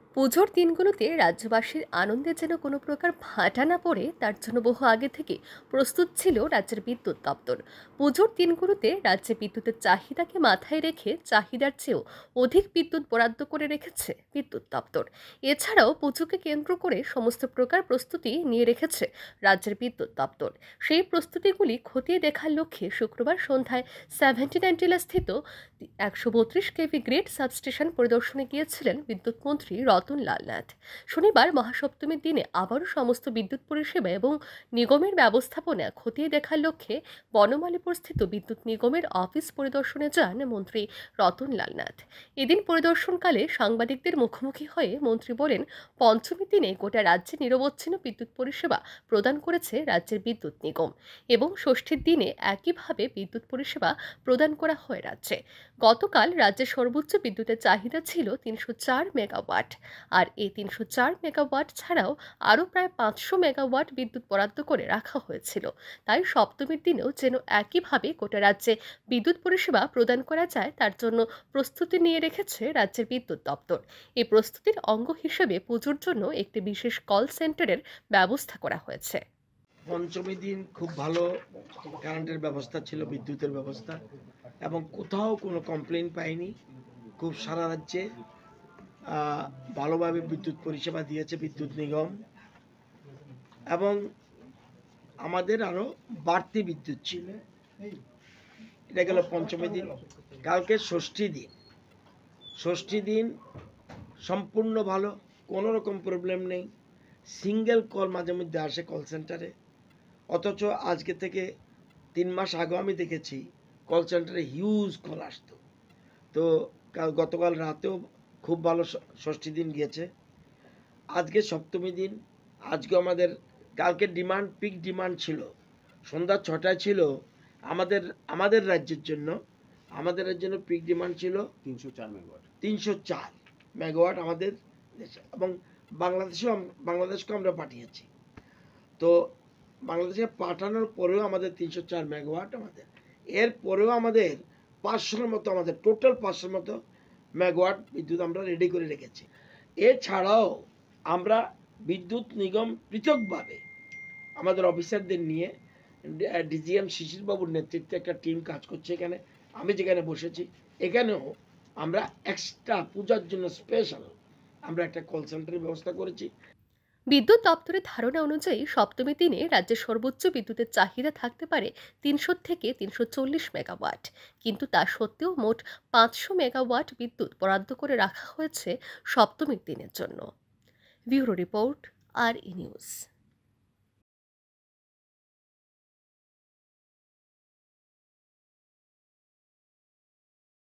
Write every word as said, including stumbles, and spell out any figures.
পুজোর দিনগুলোতে রাজ্যবাসীর আনন্দে যেন কোনো প্রকার ভাটা না পড়ে তার জন্য বহু আগে থেকে প্রস্তুত ছিল রাজ্যের বিদ্যুৎ দপ্তর। পুজোর দিনগুলোতে রাজ্যে বিদ্যুতের চাহিদাকে মাথায় রেখে চাহিদার চেয়েও অধিক বিদ্যুৎ বরাদ্দ করে রেখেছে বিদ্যুৎ দপ্তর। এছাড়াও পুজোকে কেন্দ্র করে সমস্ত প্রকার প্রস্তুতি নিয়ে রেখেছে রাজ্যের বিদ্যুৎ দপ্তর। সেই প্রস্তুতিগুলি খতিয়ে দেখার লক্ষ্যে শুক্রবার সন্ধ্যায় সেভেন্টি নাইন টিলা স্থিত একশো বত্রিশ কেভি গ্রিড সাবস্টেশন পরিদর্শনে গিয়েছিলেন বিদ্যুৎ মন্ত্রী রতন লাল নাথ। শনিবার মহাসপ্তমীর দিনে আবারও সমস্ত বিদ্যুৎ পরিষেবা এবং নিগমের ব্যবস্থাপনা খতিয়ে দেখার লক্ষ্যে বনমালীপুর স্থিত বিদ্যুৎ নিগমের অফিস পরিদর্শনে যান মন্ত্রী রতন লাল নাথ। এদিন পরিদর্শনকালে সাংবাদিকদের মুখোমুখি হয়ে মন্ত্রী বলেন, পঞ্চমীর দিনে গোটা রাজ্যে নিরবচ্ছিন্ন বিদ্যুৎ পরিষেবা প্রদান করেছে রাজ্যের বিদ্যুৎ নিগম এবং ষষ্ঠীর দিনে একইভাবে বিদ্যুৎ পরিষেবা প্রদান করা হয় রাজ্যে। গতকাল রাজ্যের সর্বোচ্চ বিদ্যুতের চাহিদা ছিল তিনশো চার মেগাওয়াট, আর এই তিনশো চার মেগাওয়াট ছাড়াও আরও প্রায় পাঁচশো মেগাওয়াট বিদ্যুৎ বরাদ্দ করে রাখা হয়েছিল। তাই সপ্তমীর দিনেও যেন একইভাবে গোটা রাজ্যে বিদ্যুৎ পরিষেবা প্রদান করা যায় তার জন্য প্রস্তুতি নিয়ে রেখেছে রাজ্যের বিদ্যুৎ দপ্তর। এই প্রস্তুতির অঙ্গ হিসেবে পুজোর জন্য একটি বিশেষ কল সেন্টারের ব্যবস্থা করা হয়েছে। পঞ্চমী দিন খুব ভালো কারেন্টের ব্যবস্থা ছিল, বিদ্যুতের ব্যবস্থা, এবং কোথাও কোনো কমপ্লেন পাইনি। খুব সারা রাজ্যে ভালোভাবে বিদ্যুৎ পরিষেবা দিয়েছে বিদ্যুৎ নিগম, এবং আমাদের আরও বাড়তি বিদ্যুৎ ছিল। এটা গেল পঞ্চমী দিন। কালকে ষষ্ঠী দিন। ষষ্ঠী দিন সম্পূর্ণ ভালো, কোনো রকম প্রবলেম নেই। সিঙ্গেল কল মাঝে মধ্যে আসে কল সেন্টারে, অথচ আজকে থেকে তিন মাস আগেও আমি দেখেছি কল সেন্টারে হিউজ কল আসতো। তো গতকাল রাতেও খুব ভালো ষষ্ঠী দিন গিয়েছে। আজকে সপ্তমী দিন। আজকে আমাদের কালকে ডিমান্ড পিক ডিমান্ড ছিল, সন্ধ্যা ছটায় ছিল আমাদের আমাদের রাজ্যের জন্য আমাদের জন্য পিক ডিমান্ড ছিল তিনশো চার মেগাওয়াট তিনশো চার মেগাওয়াট আমাদের দেশে, এবং বাংলাদেশেও বাংলাদেশকেও আমরা পাঠিয়েছি। তো বাংলাদেশে পাঠানোর পরেও আমাদের তিনশো চার মেগাওয়াট, আমাদের এর পরেও আমাদের পাঁচশোর মতো আমাদের টোটাল পাঁচশোর মতো মেগাওয়াট বিদ্যুৎ আমরা রেডি করে রেখেছি। এছাড়াও আমরা বিদ্যুৎ নিগম পৃথকভাবে আমাদের অফিসারদের নিয়ে ডিজিএম শিশিরবাবুর নেতৃত্বে একটা টিম কাজ করছে। এখানে আমি যেখানে বসেছি এখানেও আমরা এক্সট্রা পূজার জন্য স্পেশাল আমরা একটা কল সেন্টারের ব্যবস্থা করেছি। বিদ্যুৎ দপ্তরের ধারণা অনুযায়ী সপ্তমী দিনে রাজ্যের সর্বোচ্চ বিদ্যুতের চাহিদা থাকতে পারে তিনশো থেকে তিনশো চল্লিশ মেগাওয়াট, কিন্তু তা সত্ত্বেও মোট পাঁচশো মেগাওয়াট বিদ্যুৎ বরাদ্দ করে রাখা হয়েছে সপ্তমীর দিনের জন্য। ব্যুরো রিপোর্ট, আর ই নিউজ।